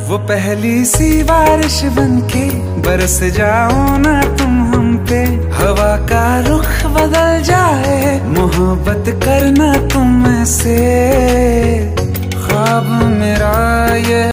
वो पहली सी बारिश बनके बरस जाओ ना तुम हम पे, हवा का रुख बदल जाए मोहब्बत करना तुम से।